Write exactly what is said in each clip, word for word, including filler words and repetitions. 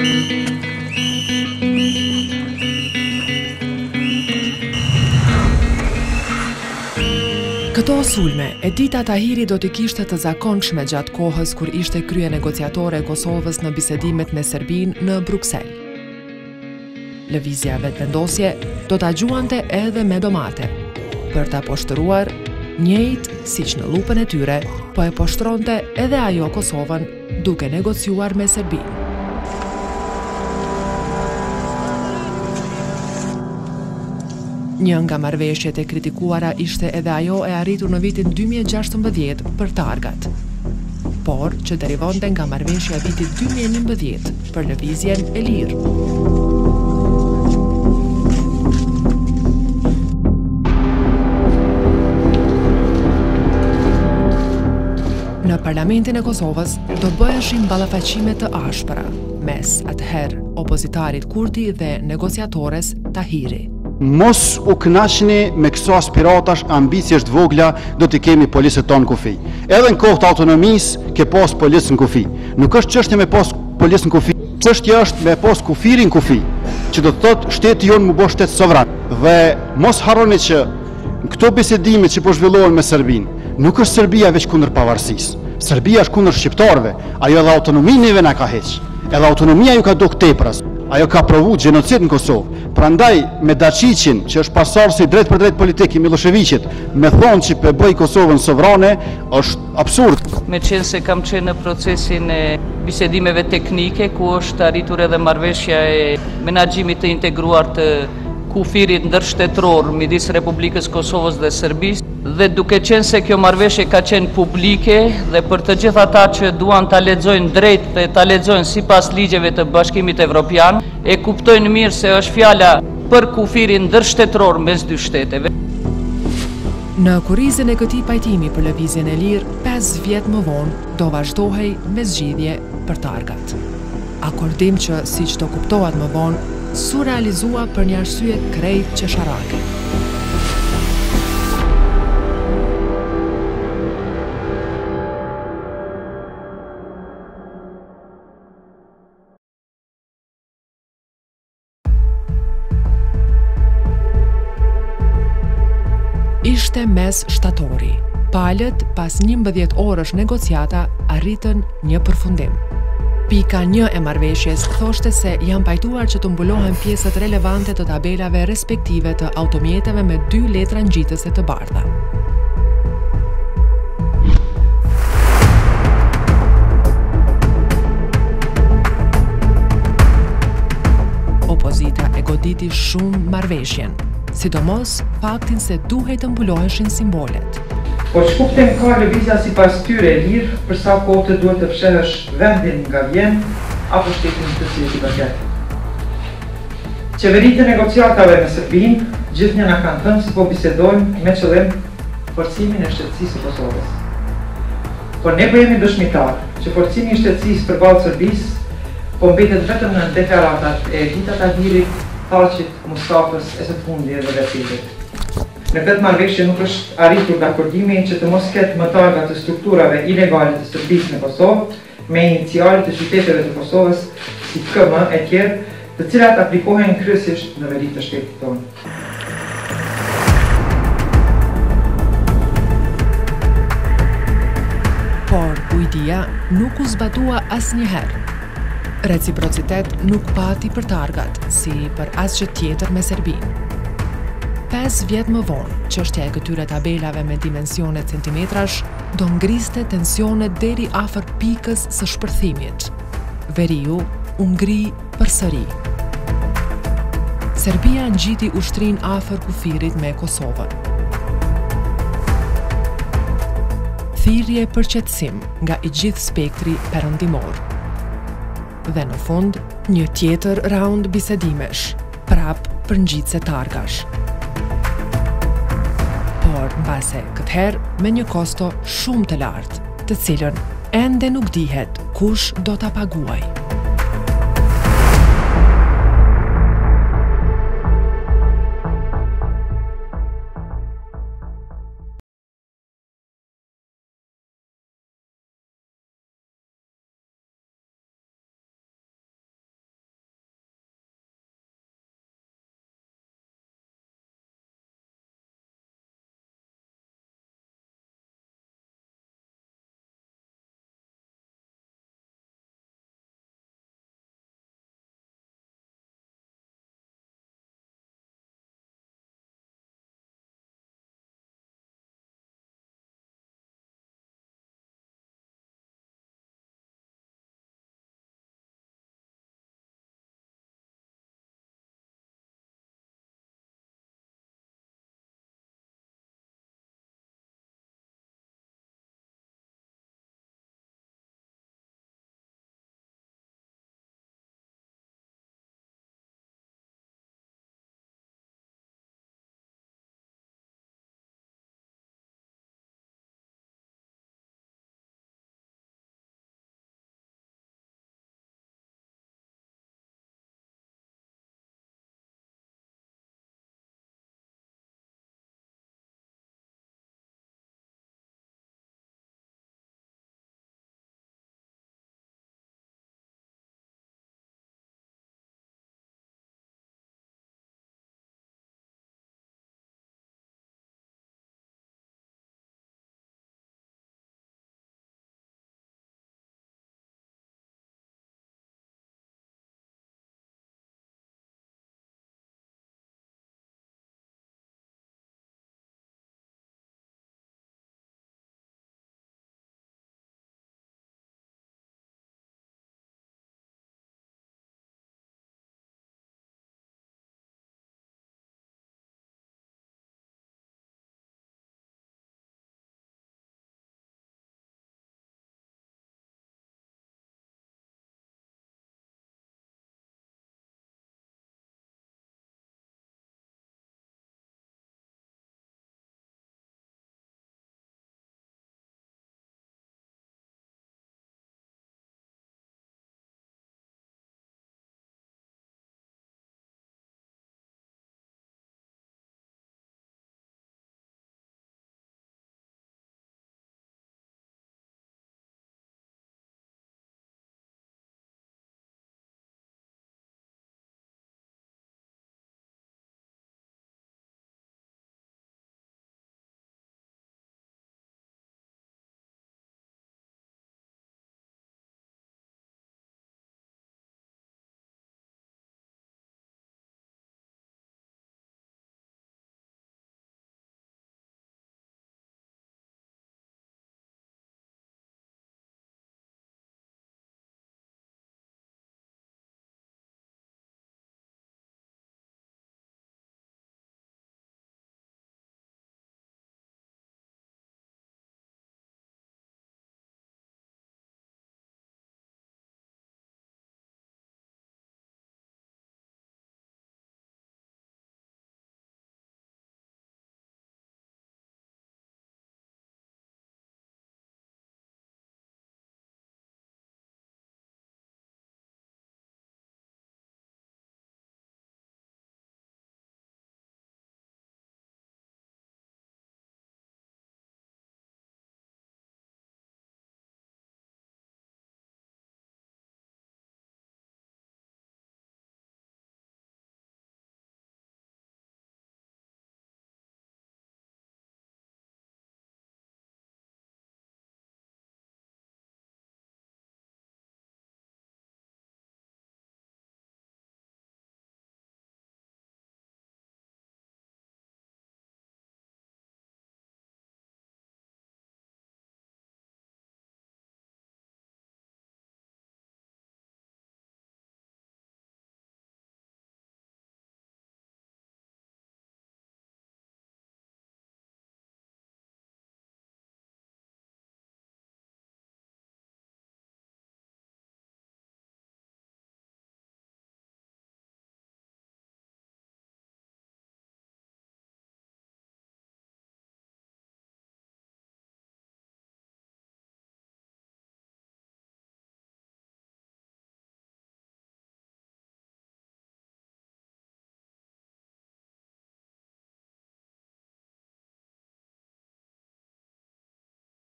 Këto sulme, Edita Tahiri do t'i kishte të zakonshme gjatë kohës kur ishte krye negociatore e Kosovës në bisedimet me Serbinë në Bruksel. Lëvizja vetëvendosje do t'a gjuante edhe me domate, për t'a poshtëruar njëjtë siç në lupën e tyre, po e poshtronte edhe ajo Kosovën duke negociuar me Serbinë. Një nga marrëveshjet e kritikuara ishte edhe ajo e arritur në vitin dy mijë e gjashtëmbëdhjetë për targat, por që derivonte nga marrëveshja e vitit dy mijë e njëmbëdhjetë për lëvizjen e lirë. Në Parlamentin e Kosovës do bëheshin ballafaqime të ashpra mes atëherë opozitarit Kurti dhe negociatores Tahiri. Mos u kënaqni me këso aspiratash, ambicie është vogla, do t'i kemi policët tonë në kufi. Edhe në kohë të autonomisë ke pas policë në kufi. Nuk është çështje me pas policë në kufi, çështja është me pas kufirin në kufi, që do të thotë shteti jonë më bëj shtet sovran. Dhe mos harroni që këto bisedime që po zhvillohen me Serbinë, nuk është Serbia veç kundër pavarësisë. Serbia është kundër shqiptarëve, ajo edhe autonominë neve na ka heq. Edhe autonomia ju ka duk tepras. Ajo ka provu gjenocid në Kosovë. Prandaj me Dačićin, që është pasardhësi drejt për drejt politik i Miloševićit, me thonë që pe bëj Kosovën sovrane, është absurd. Me qenë se kam qenë në procesin e bisedimeve teknike, ku është arritur edhe marrëveshja e menaxhimit të integruar të kufirit ndërshtetror midis Republikës Kosovës dhe Serbisë, dhe duke qenë se kjo marrëveshje ka qenë publike dhe për të gjithë ata që duan ta lexojnë drejt dhe ta lexojnë sipas ligjeve të Bashkimit Evropian, e kuptojnë mirë se është fjala për kufirin ndërshtetror mes dy shteteve. Në kurrizën e këtij pajtimi për lëvizjen e lirë, pesë vjet më vonë do vazhdohej me zgjidhje për targat. Akordim që, siç do kuptohet më vonë, surrealizua për një arsye krejt qesharake. Ishte mes shtatori. Palët, pas njëmbëdhjetë orësh negociata, arritën një përfundim. Pika një e marrëveshjes thoshte se janë pajtuar që të mbulohen pjesët relevante të tabelave respektive të automjeteve me dy letra ngjitëse të bardha. Opozita e goditi shumë marrëveshjen, sidomos faktin se duhej të mbuloheshin simbolet. Po që kuptim ka lëvizja si pas tyre e lirë, për sa kohë të duhet të fshehësh vendin nga vjen, apo shtetin të cilët i përket. Qeveritë e negociatave me Serbinë, gjithë një na kanë thënë se po bisedojnë me qëllim forcimin e shtetësisë së Kosovës. Por ne po jemi dëshmitarë që forcimi i shtetësisë përballë Serbisë po mbetet vetëm në deklaratat e Edita Tahirit, Thaçit, Mustafës e së fundi edhe Vesilit. Në këtë marrëveshje nuk është arritur dakordimi që të mos ketë më targa të strukturave ilegale të Serbisë në Kosovë, me inicialet të qyteteve të Kosovës, si K M e tjerë, të cilat aplikohen kryesisht në veri të shtetit tonë. Por ujdia nuk u zbatua asnjëherë. Reciprocitet nuk pati për targat, si për asgjë tjetër me Serbinë. Pesë vjet më vonë, çështja e këtyre tabelave me dimensione centimetrash do ngriste tensionet deri afër pikës së shpërthimit. Veriu u ngri përsëri. Serbia ngjiti ushtrinë afër kufirit me Kosovën. Thirrje për qetësim nga i gjithë spektri perëndimor. Dhe në fund, një tjetër raund bisedimesh, prap për ngjitse targash. Por mbase këtëherë me një kosto shumë të lartë, të cilën ende nuk dihet kush do ta paguajë.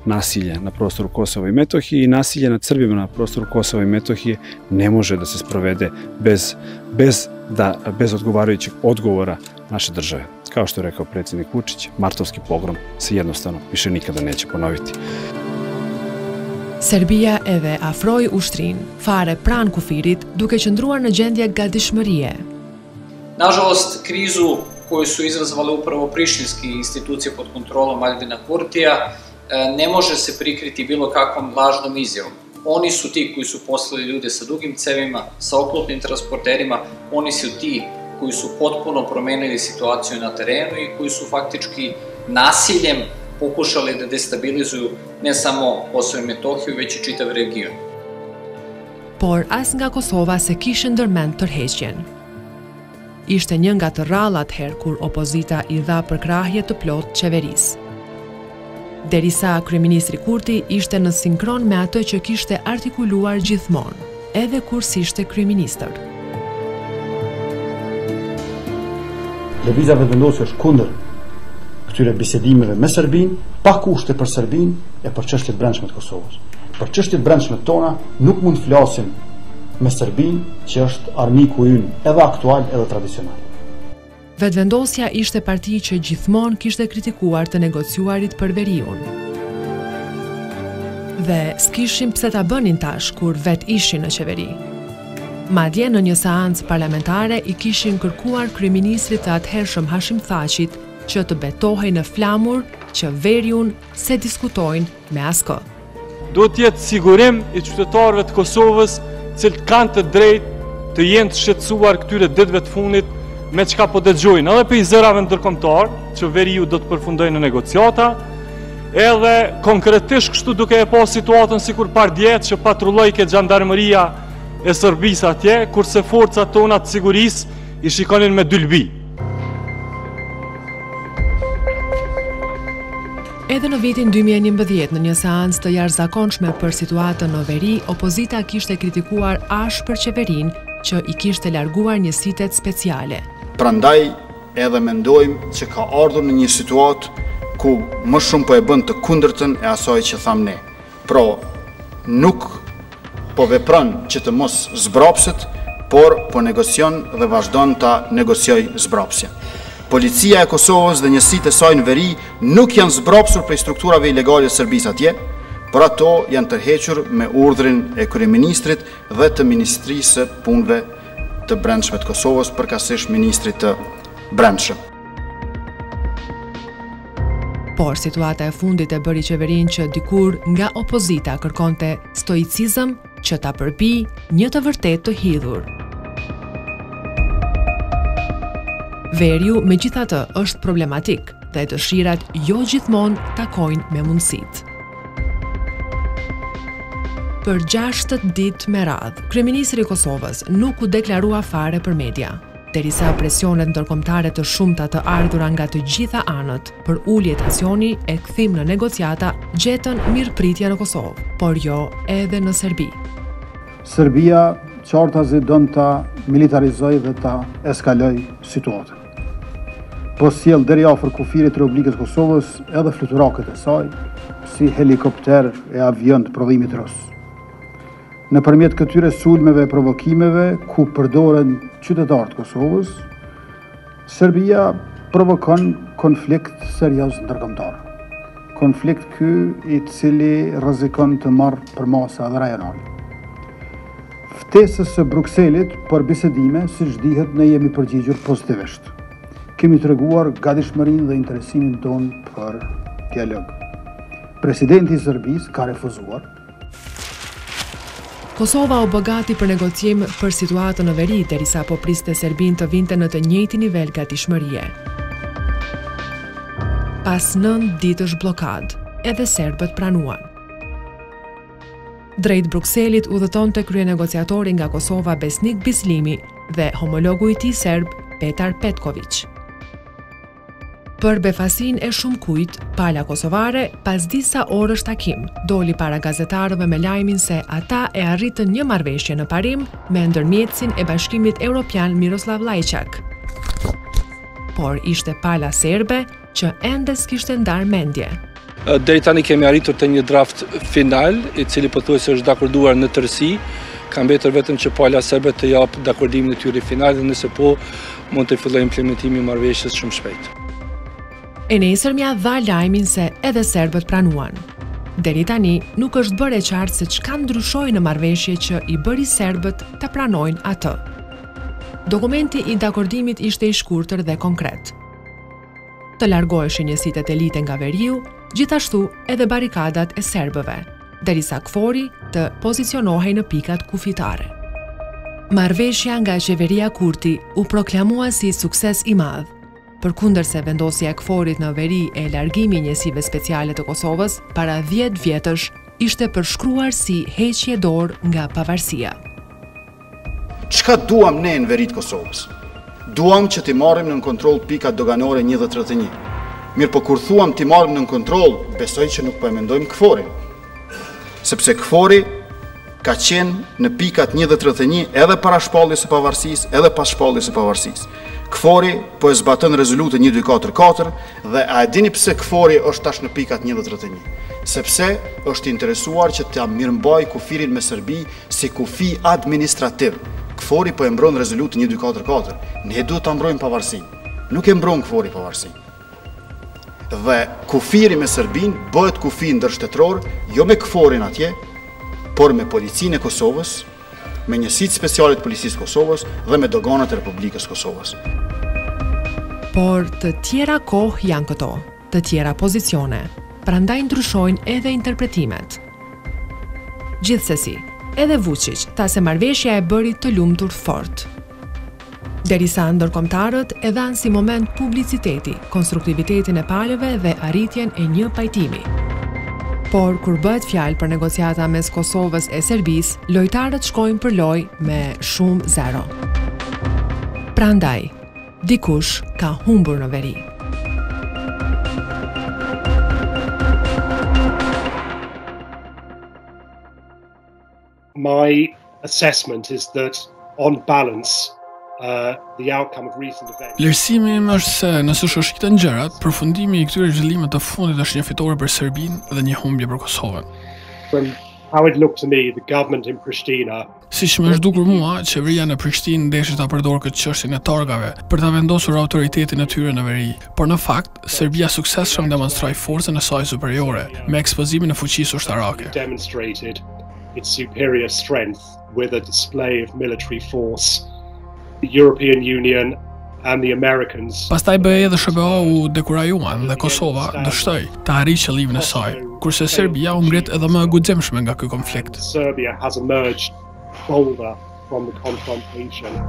nasilje na prostoru Kosova i Metohije i nasilje nad Srbima na prostoru Kosova i Metohije ne može da se sprovede bez, bez, da, bez odgovarajućeg odgovora naše države. Kao što je rekao predsjednik Vučić, martovski pogrom se jednostavno više nikada neće ponoviti. Serbia edhe afroi ushtrin, fare pranë kufirit, duke qëndruar në gjendje gatishmërie. Nažalost, krizu koju su izazvale upravo prištinske institucije pod kontrolom Aljbina Kurtija ne može se prikriti bilo kakvom lažnom izjavom. Oni su ti koji su poslali ljude sa dugim cevima, sa oklopnim transporterima, oni su ti koji su potpuno promenili situaciju na terenu i koji su faktički nasiljem pokušali da destabilizuju ne samo Kosovo i Metohiju, već i čitav region. Por as nga Kosova se kishte ndërmend tërheqjen. Ishte një nga të rrallat herë kur opozita i dha përkrahje të plot qeverisë. Derisa kryeministri Kurti ishte në sinkron me atë që kishte artikuluar gjithmonë, edhe kur s'ishte kryeministër. Lëvizja vetëvendosur është kundër këtyre bisedimeve me Serbinë, pa kushte për Serbinë e për çështjet brendshme të Kosovës. Për çështjet brendshme tona nuk mund të flasim me Serbinë, që është armiku ynë edhe aktual edhe tradicional. Vetëvendosja ishte parti që gjithmonë kishte kritikuar të negociuarit për veriun. Dhe s'kishin pse ta bënin tash kur vet ishin në qeveri. Madje në një seancë parlamentare i kishin kërkuar kryeministrit të atëhershëm Hashim Thaqit që të betohej në flamur që veriun se diskutojnë me askë. Do të jetë sigurim i qytetarëve të Kosovës, cilët kanë të drejtë të jenë të shqetësuar këtyre ditëve të fundit me çka po dëgjojnë, edhe për i zërave ndërkombëtar, që veriu do të përfundojnë në negociata, edhe konkretisht kështu duke e pa situatën sikur par djetë që patrulloi ke xhandarmeria e Serbisë atje, kurse forcat tona të sigurisë i shikonin me dylbi. Edhe në vitin dy mijë e njëmbëdhjetë, në një seancë të jashtëzakonshme për situatën në veri, opozita kishte kritikuar ashpër qeverinë që i kishte larguar njësitet speciale. Prandaj edhe mendojmë që ka ardhur në një situatë ku më shumë po e bën të kundërtën e asaj që tham ne. Pra, nuk po vepron që të mos zbrapset, por po negocion dhe vazhdon ta negocioj zbrapsjen. Policia e Kosovës dhe njësitë e saj në veri nuk janë zbrapsur prej strukturave ilegale të Serbisë atje, por ato janë tërhequr me urdhrin e kryeministrit dhe të Ministrisë së Punëve të Brendshme të Kosovës, përkatësisht ministrit të Brendshëm. Por situata e fundit e bëri qeverinë që dikur nga opozita kërkonte stoicizëm që ta përpi një të vërtet të hidhur. Veriu megjithatë është problematik dhe dëshirat jo gjithmonë takojnë me mundësitë. Për gjashtë ditë me radhë, kryeministri i Kosovës nuk u deklarua fare për media, derisa presionet ndërkombëtare të shumta të ardhura nga të gjitha anët për ulje tensioni e kthim në negociata gjetën mirëpritje në Kosovë, por jo edhe në Serbi. Serbia qartazi don ta militarizoj dhe ta eskaloj situatën. Po sjell deri afër kufirit të Republikës Kosovës edhe fluturakët e saj, si helikopter e avion të prodhimit rus. Nëpërmjet këtyre sulmeve e provokimeve ku përdoren qytetarët e Kosovës, Serbia provokon konflikt serioz ndërkombëtar. Konflikt ky i cili rrezikon të marrë përmasa dhe rajonale. Ftesës së Brukselit për bisedime, siç dihet, ne jemi përgjigjur pozitivisht. Kemi treguar gatishmërinë dhe interesimin ton për dialog. Presidenti i Serbisë ka refuzuar. Kosova u bë gati për negocim për situatën në veri, derisa po priste Serbinë të vinte në të njëjtin nivel gatishmërie. Pas nëntë ditësh blokad, edhe serbët pranuan. Drejt Brukselit udhëtonte kryenegociatori nga Kosova Besnik Bislimi dhe homologu i tij serb Petar Petković. Për befasin e shumë kujt, pala kosovare, pas disa orësh takim, doli para gazetarëve me lajmin se ata e arritën një marrëveshje në parim me ndërmjetësin e Bashkimit Evropian Miroslav Lajçak. Por ishte pala serbe që ende s'kishte ndarë mendje. Deri tani kemi arritur te një draft final, i cili pothuajse është dakorduar në tërësi. Ka mbetur vetëm që pala serbe të japë dakordimin e tyre final dhe nëse po mund të fillojë implementimi i marrëveshjes shumë shpejt. E nesërmja dha lajmin se edhe serbët pranuan. Deri tani nuk është bërë e qartë se çka ndryshoi në marrëveshje që i bëri serbët të pranojnë atë. Dokumenti i dakordimit ishte i shkurtër dhe konkret. Të largoheshin njësitë e elite nga veriu, gjithashtu edhe barikadat e serbëve, derisa KFOR-i të pozicionohej në pikat kufitare. Marrëveshja nga qeveria Kurti u proklamua si sukses i madh, përkundërse vendosja e KFOR-it në veri e largimi i njësive speciale të Kosovës para dhjetë vjetësh ishte përshkruar si heqje dorë nga pavarësia. Çka duam ne në verit Kosovës? Duam që t'i marrim në kontroll pikat doganore një dhe tridhjet e një. Mirë po kur thuam t'i marrim në kontroll, besoj që nuk po e mendojmë KFOR-in. Sepse KFOR-i ka qenë në pikat një dhe tridhjet e një edhe para shpalljes së pavarësisë, edhe pas shpalljes së pavarësisë. KFOR-i po e zbaton rezolutën një dy katër katër dhe a e dini pse KFOR-i është tash në pikat një dhe tridhjet e një? Sepse është interesuar që t'ia mirëmbajë kufirin me Serbi si kufi administrativ. KFOR-i po e mbron rezolutën një dy katër katër. Ne duhet ta mbrojmë pavarësinë. Nuk e mbron KFOR-i pavarësinë. Dhe kufiri me Serbin bëhet kufi ndërshtetror, jo me KFOR-in atje, por me policinë e Kosovës, me njësitë speciale të policisë Kosovës dhe me doganat e Republikës Kosovës. Por të tjera kohë janë këto, të tjera pozicione, prandaj ndryshojnë edhe interpretimet. Gjithsesi, edhe Vučić tha se marrëveshja e bëri të lumtur fort. Derisa ndërkombëtarët e dhanë si moment publiciteti, konstruktivitetin e palëve dhe arritjen e një pajtimi. Por kur bëhet fjalë për negociata mes Kosovës e Serbisë, lojtarët shkojnë për lojë me shumë zero. Prandaj, dikush ka humbur në veri. My assessment is that on balance Uh, the outcome of recent events. Vlerësimi im është se nëse shoqiten gjërat, përfundimi i këtyre zhvillimeve të fundit është një fitore për Serbinë dhe një humbje për Kosovën. From how it looked to me, the government in Pristina. Siç më është dukur mua, qeveria në Prishtinë ndeshit ta përdorë këtë çështjen e torgave për ta vendosur autoritetin e tyre në veri. Por në fakt, Serbia suksesshëm demonstroi forcën e saj superiore me ekspozimin e fuqisë ushtarake. Demonstrated its superior strength with a display of military force. The European Union and the Americans. Pastaj B E dhe S B A u dekurajuan dhe Kosova dështoi të arrijë qëllimin e saj, kurse Serbia u ngrit edhe më e guximshme nga ky konflikt. Serbia has emerged bolder from the confrontation.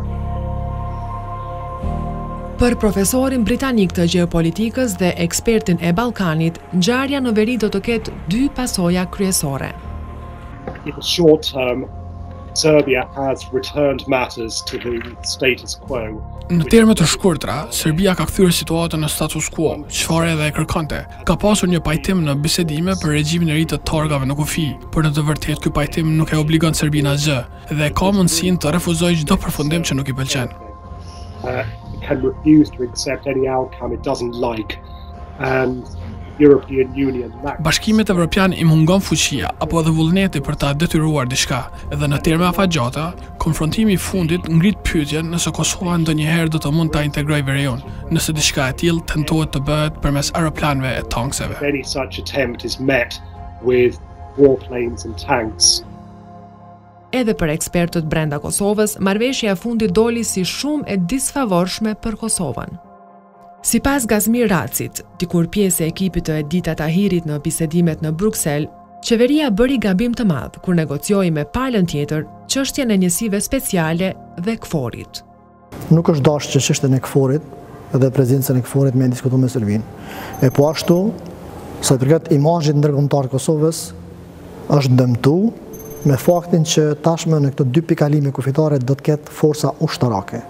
Për profesorin britanik të gjeopolitikës dhe ekspertin e Ballkanit, ngjarja në veri do të ketë dy pasoja kryesore. In the short term, Serbia has returned matters to the status quo. Në terme të shkurtra, Serbia ka kthyer situatën në status quo, çfarë edhe e kërkonte. Ka pasur një pajtim në bisedime për regjimin e ri të torgave në kufi, por në të vërtetë ky pajtim nuk e obligon Serbinë asgjë dhe ka mundësinë të refuzojë çdo përfundim që nuk i pëlqen. Uh, it can refuse to accept any outcome it doesn't like. And European Union. Bashkimet evropian i mungon fuqia apo edhe vullneti për ta detyruar diçka, edhe në terme afatgjata, konfrontimi i fundit ngrit pyetjen nëse Kosova ndonjëherë do të mund ta integrojë veriun, nëse diçka e tillë tentohet të bëhet përmes aeroplanëve e tankseve. Any such attempt is met with warplanes and tanks. Edhe për ekspertët brenda Kosovës, marrëveshja e fundit doli si shumë e disfavorshme për Kosovën. Si pas Gazmir Racit, dikur pjesë e ekipit të Edita Tahirit në bisedimet në Bruksel, qeveria bëri gabim të madh kur negocioi me palën tjetër çështjen e njësive speciale dhe KFOR-it. Nuk është dashur që çështjen e KFOR-it dhe prezencën e KFOR-it me diskutuar me Serbinë. E po ashtu, sa i përket imazhit ndërkombëtar të Kosovës, është dëmtuar me faktin që tashmë në këto dy pikalime kufitare do të ketë forca ushtarake.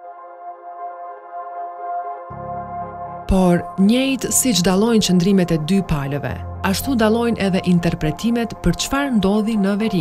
Por, njëjtë siç dallojnë qëndrimet e dy palëve, ashtu dallojnë edhe interpretimet për çfarë ndodhi në veri.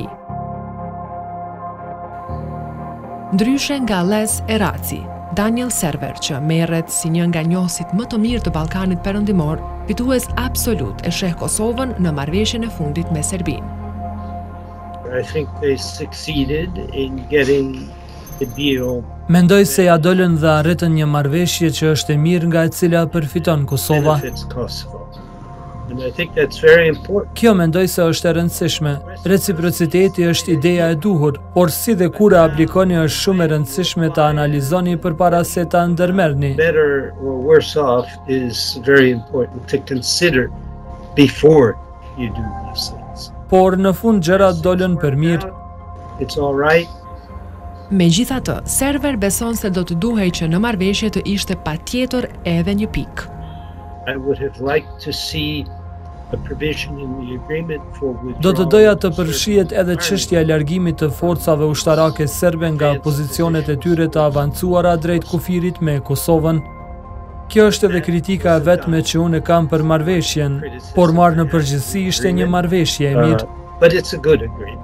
Ndryshe nga Les Eraci, Daniel Server, që merret si një nga njohësit më të mirë të Ballkanit Perëndimor, fitues absolut e sheh Kosovën në marrëveshjen e fundit me Serbinë. I think they succeeded in getting the deal. Mendoj se ja dolën dhe arritën një marrëveshje që është e mirë nga e cila përfiton Kosova. And I think that's very important. Kjo mendoj se është e rëndësishme. Reciprociteti është ideja e duhur, por si dhe kur e aplikoni është shumë e rëndësishme ta analizoni përpara se ta ndërmerrni. Better or worse off is very important to consider before you do these things. Por në fund gjërat dolën për mirë. It's all right. Megjithatë, Server beson se do të duhej që në marrëveshje të ishte patjetër edhe një pikë. I would have liked to see a provision in the agreement for withdrawal. Do të doja të përfshihet edhe çështja e largimit të forcave ushtarake serbe nga pozicionet e tyre të avancuara drejt kufirit me Kosovën. Kjo është edhe kritika e vetme që unë kam për marrëveshjen, por marrë në përgjithësi ishte një marrëveshje e mirë. Uh, but it's a good agreement.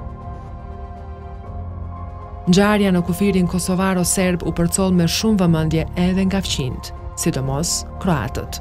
Ngjarja në kufirin kosovaro-serb u përcoll me shumë vëmendje edhe nga fqinjt, sidomos kroatët.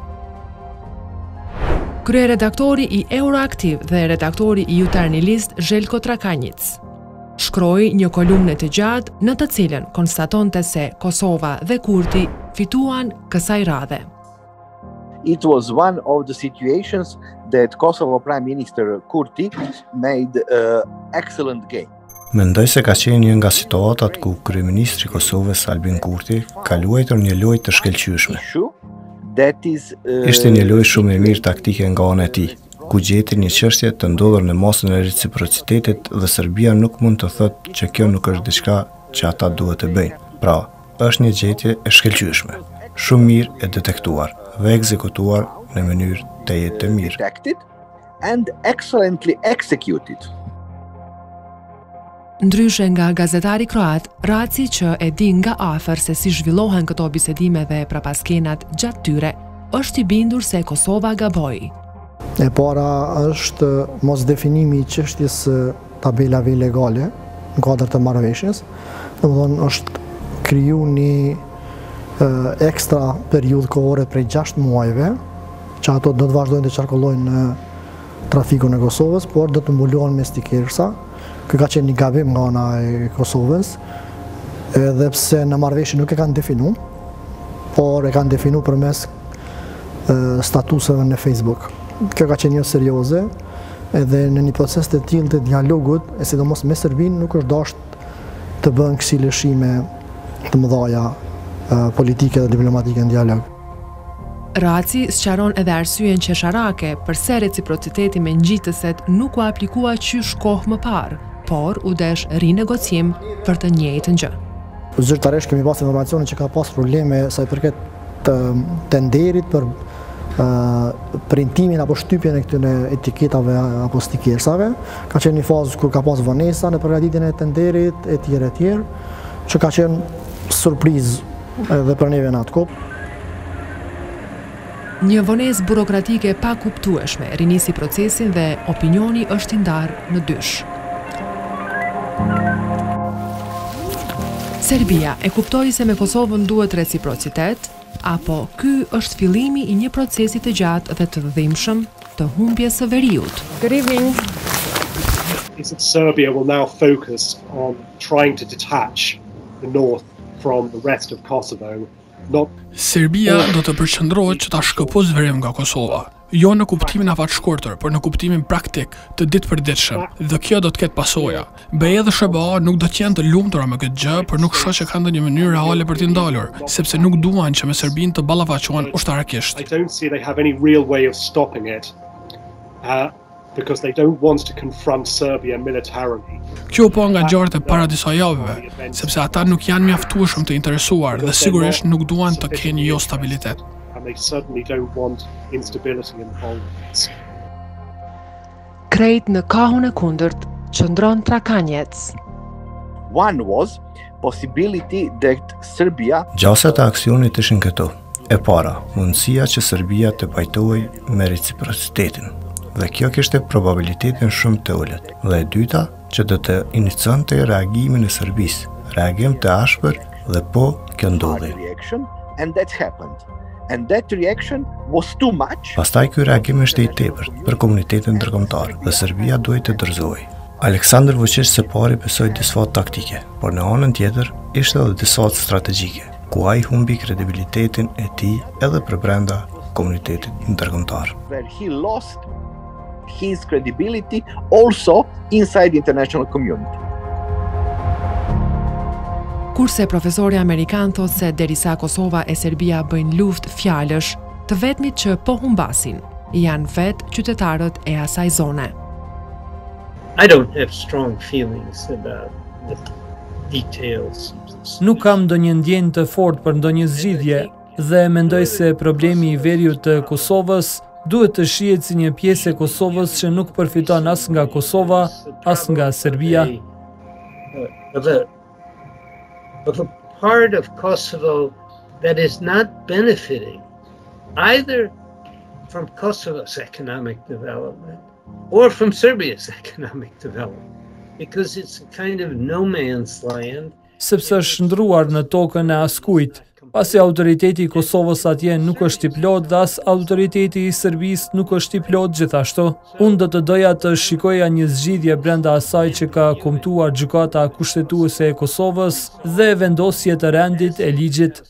Kryeredaktori i Euroaktiv dhe redaktori i Jutarnji List Željko Trakanjic shkroi një kolumnë të gjatë në të cilën konstatonte se Kosova dhe Kurti fituan kësaj radhe. It was one of the situations that Kosovo Prime Minister Kurti made uh, excellent game. Mendoj se ka qenë një nga situatat ku kryeministri i Kosovës Albin Kurti ka luajtur një lojë të shkëlqyeshme. Ishte një lojë shumë e mirë taktike nga ana e tij, ku gjeti një çështje të ndodhur në masën e reciprocitetit dhe Serbia nuk mund të thotë që kjo nuk është diçka që ata duhet të bëjnë. Pra, është një gjetje e shkëlqyeshme, shumë mirë e detektuar dhe ekzekutuar në mënyrë të jetë të mirë. And excellently executed. Ndryshe nga gazetari kroat, Raci që e di nga afër se si zhvillohen këto bisedime dhe prapaskenat gjatë tyre, është i bindur se Kosova gaboi. E para është mos definimi i çështjes së tabelave ilegale në kuadër të marrëveshjes. Domethënë është kriju një e, ekstra periudhë kohore prej gjashtë muajve, që ato do të vazhdojnë të qarkullojnë në trafikun e Kosovës, por do të mbulohen me stikersa. Kjo ka qenë një gabim nga ana e Kosovës, edhe pse në marrëveshje nuk e kanë definu, por e kanë definu përmes statuseve në Facebook. Kjo ka qenë një serioze, edhe në një proces të tillë të dialogut, e sidomos me Serbinë, nuk është dashur të bën kësi lëshime të mëdha politike dhe diplomatike në dialog. Raci sqaron edhe arsyeën qesharake përse reciprociteti me ngjitëset nuk u aplikua qysh kohë më parë, por u desh rinegocim për të njëjtën gjë. Zyrtarisht kemi pas informacione që ka pas probleme sa i përket të tenderit për uh, printimin apo shtypjen e këtyre etiketave apo stikersave. Ka qenë një fazë kur ka pas vonesa në përgatitjen e tenderit e tjerë e tjerë, që ka qenë surprizë edhe për neve në atë kohë. Një vonesë burokratike pa kuptueshme rinisi procesin dhe opinioni është i ndarë në dysh. Serbia e kuptoi se me Kosovën duhet reciprocitet, apo ky është fillimi i një procesi të gjatë dhe të dhimbshëm të humbjes së veriut. Good evening. Is that Serbia will now focus on trying to detach the north from the rest of Kosovo. Not... Serbia do të përqendrohet që ta shkëpos verem nga Kosova, jo në kuptimin afatshkurtër, por në kuptimin praktik të ditëpërditshëm, dhe kjo do të ketë pasoja. B E dhe S B A nuk do të jenë të lumtura me këtë gjë, por nuk shoh që kanë ndonjë mënyrë reale për t'i ndalur, sepse nuk duan që me Serbinë të ballafaqohen ushtarakisht. I don't see they have any real way of stopping it. Uh, because they don't want to confront Serbia militarily. Kjo po nga gjarët e para disa javëve, sepse ata nuk janë mjaftueshëm të interesuar dhe sigurisht nuk duan të kenë jo stabilitet. And they certainly don't want instability in the Balkans. Krejt në kahun e kundërt qëndron Trakanjec. One was possibility that Serbia... Gjasat e aksionit ishin këto. E para, mundësia që Serbia të pajtohej me reciprocitetin. Dhe kjo kishte probabilitetin shumë të ulët. Dhe e dyta, që do të inicionte reagimin e Serbisë, reagim të ashpër dhe po kjo ndodhi. And that happened. and that reaction was too much. Pastaj ky reagim është i tepërt për komunitetin ndërkombëtar dhe Serbia duhet të dorëzojë. Aleksandar Vučić së pari besoi disfat taktike, por në anën tjetër ishte edhe disfat strategjike, ku ai humbi kredibilitetin e tij edhe për brenda komunitetit ndërkombëtar. Where he lost his credibility also inside the international community. Kurse profesori amerikan thot se derisa Kosova e Serbia bëjnë luftë fjalësh, të vetmit që po humbasin janë vetë qytetarët e asaj zone. I don't have strong feelings about the details. Nuk kam ndonjë ndjenjë të fortë për ndonjë zgjidhje dhe mendoj se problemi i veriut të Kosovës duhet të shihet si një pjesë e Kosovës që nuk përfiton as nga Kosova, as nga Serbia. Of a, of a part of Kosovo that is not benefiting either from Kosovo's economic development or from Serbia's economic development, because it's a kind of no man's land. Sepse është ndruar në tokën e askujt, pasi autoriteti i Kosovës atje nuk është i plot dhe as autoriteti i Serbisë nuk është i plot gjithashtu. Unë do të doja të shikoja një zgjidhje brenda asaj që ka kumtuar gjykata kushtetuese e Kosovës dhe vendosje të rendit e ligjit.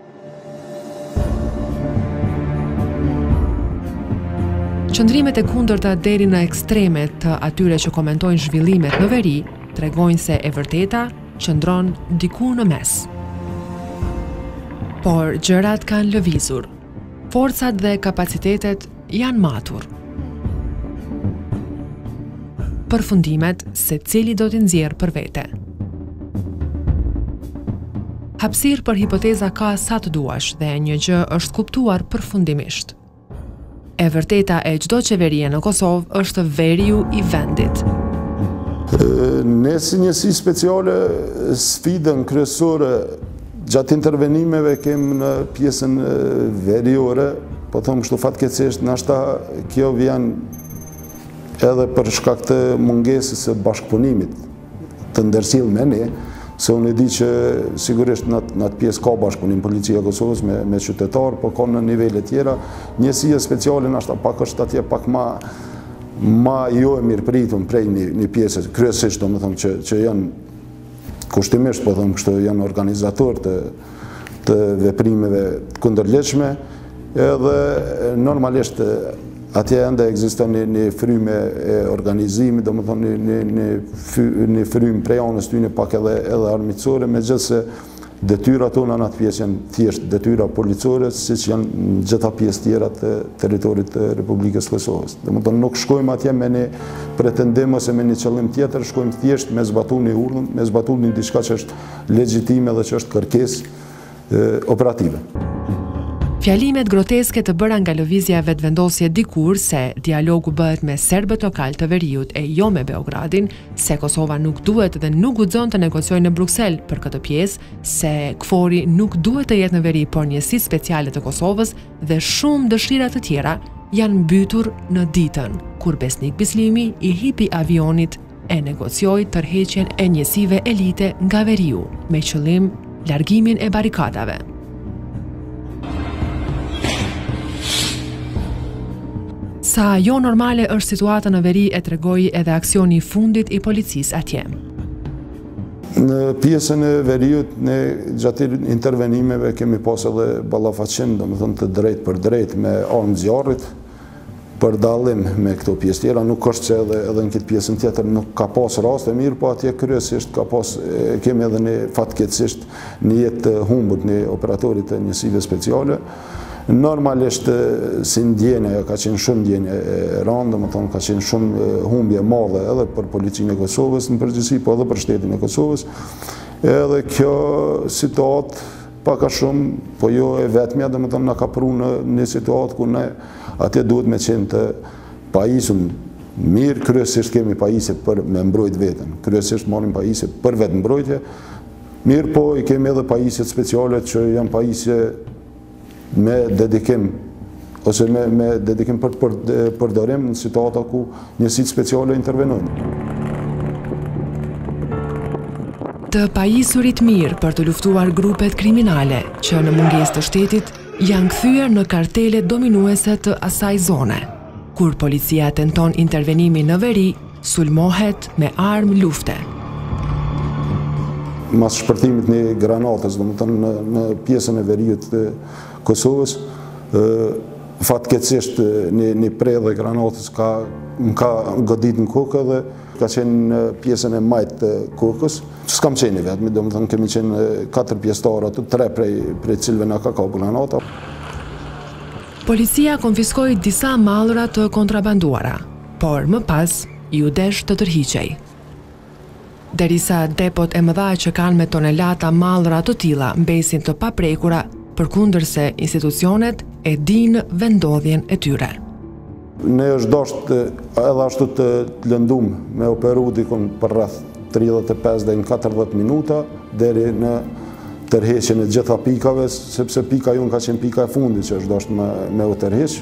Qëndrimet e kundërta deri në ekstremet të atyre që komentojnë zhvillimet në veri, tregojnë se e vërteta qëndron diku në mes. Por gjërat kanë lëvizur. Forcat dhe kapacitetet janë matur. Përfundimet se cili do t'i nxjerrë për vete. Hapësirë për hipoteza ka sa të duash dhe një gjë është kuptuar përfundimisht. E vërteta e çdo qeverie në Kosovë është veriu i vendit. Ne si njësi speciale sfidën kryesore gjatë intervenimeve kemë në pjesën veriore, po thëmë kështu fatkeqësisht, nashta kjo vjen edhe për shkak të mungesës së bashkëpunimit të ndërsill me ne, se unë e di që sigurisht në atë pjesë ka bashkëpunim policia e Kosovës me, me qytetarë, po ka në nivele tjera, njësia speciale nashta pak është atje pak ma ma jo e mirë pritun prej një, një pjesë, kryesisht do më thëmë që, që janë kushtimisht, po thëmë kështu, janë organizator të, të veprimeve kundërleqme, edhe normalisht atje ende ekziston një, një fryme e organizimit, do më thonë një, një, një fryme prej anës tyne pak edhe, edhe armiqësore, me gjithë se detyra tona në atë pjesë janë thjesht detyra policore, si që janë në gjitha pjesë tjera të teritorit të Republikës Kosovës. Do më thonë nuk shkojmë atje me një pretendim ose me një qëllim tjetër, shkojmë thjesht me zbatu një urdhën, me zbatu një diçka që është legjitime dhe që është kërkesë operative. Fjalimet groteske të bëra nga lëvizja vetëvendosje dikur se dialogu bëhet me serbët lokal të veriut e jo me Beogradin, se Kosova nuk duhet dhe nuk guxon të negociojë në Bruksel për këtë pjesë, se Kfori nuk duhet të jetë në veri por njësitë speciale të Kosovës dhe shumë dëshira të tjera janë mbytur në ditën kur Besnik Bislimi i hipi avionit e negocioi tërheqjen e njësive elite nga veriu me qëllim largimin e barikadave. Sa jo normale është situata në veri e tregoi edhe aksioni i fundit i policisë atje. Në pjesën e veriut, ne gjatë intervenimeve kemi pas edhe ballafaqim, do më thënë të drejt për drejt me armë zjarrit, për dallim me këto pjesë tjera, nuk është që edhe, edhe në këtë pjesën tjetër nuk ka pas rast e mirë, po atje kryesisht ka pas, kemi edhe një fatkeqësisht një jetë të humbur një operatorit të njësive speciale. Normalisht si ndjenja, ka qenë shumë ndjenja e rëndë, më thonë ka qenë shumë humbje madhe edhe për policinë e Kosovës në përgjithësi, po edhe për shtetin e Kosovës. Edhe kjo situatë paka shumë, po jo e vetmja, dhe më thonë na ka pru në një situatë ku ne atje duhet me qenë të pajisëm mirë, kryesisht kemi pajisje për me mbrojt vetën, kryesisht marim pajisje për vetë mbrojtje, mirë po i kemi edhe pajisjet speciale që janë pajisje me dedikim ose me, me dedikim për, për, përdorim në situata ku njësitë speciale intervenojnë. Të pajisurit mirë për të luftuar grupet kriminale që në mungesë të shtetit janë kthyer në kartelet dominuese të asaj zone. Kur policia tenton intervenimi në veri, sulmohet me armë lufte. Mas shpërtimit një granatës, do më thënë në, në pjesën e veriut të Kosovës, fatkeqësisht një, një predhe granatës ka, më ka godit në kokë dhe ka qenë në pjesën e majtë të kokës. S'kam qenë i vetëmi, do më thënë kemi qenë katër pjesëtarë aty, tre prej, prej cilve nga ka ka granata. Policia konfiskoi disa mallra të kontrabanduara, por më pas ju desh të tërhiqej. Derisa depot e mëdha që kanë me tonelata mallra të tilla mbesin të paprekura, përkundërse institucionet e dinë vendodhjen e tyre. Ne është dashur edhe ashtu të lëndum me operu dikon për rreth tridhjetë e pesë deri në katërdhjetë minuta deri në tërheqjen e gjitha pikave, sepse pika jonë ka qenë pika e fundit që është dashur me, me u tërheq.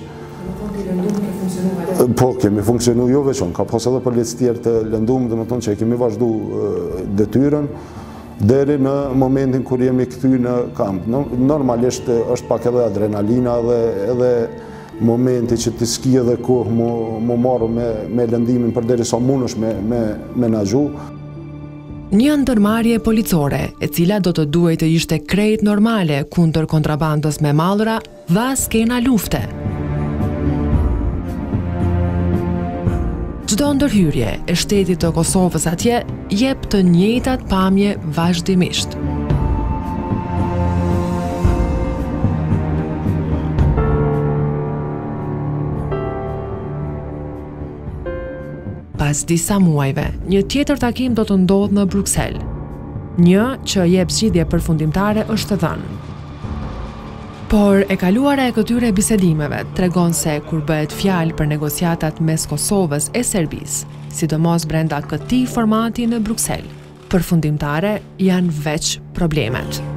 Po, kemi funksionu jo veçon, ka pas edhe polic tjerë të lëndum, dhe më tonë që kemi vazhdu detyren, deri në momentin kur jemi këthy në kamp. Normalisht është pak edhe adrenalina dhe edhe momenti që të ski edhe kohë mu, mu marru me, me lëndimin për deri sa mund është me, me, me na gju. Një ndërmarrje policore, e cila do të duhej të ishte krejt normale kundër kontrabandës me mallra, dha skena lufte. Çdo ndërhyrje e shtetit të Kosovës atje jep të njëjtat pamje vazhdimisht. Pas disa muajve, një tjetër takim do të ndodhë në Bruksel. Një që jep zgjidhje përfundimtare është dhënë. Por e kaluara e këtyre bisedimeve tregon se kur bëhet fjalë për negociatat mes Kosovës e Serbisë, sidomos brenda këtij formati në Bruksel, përfundimtare janë veç problemet.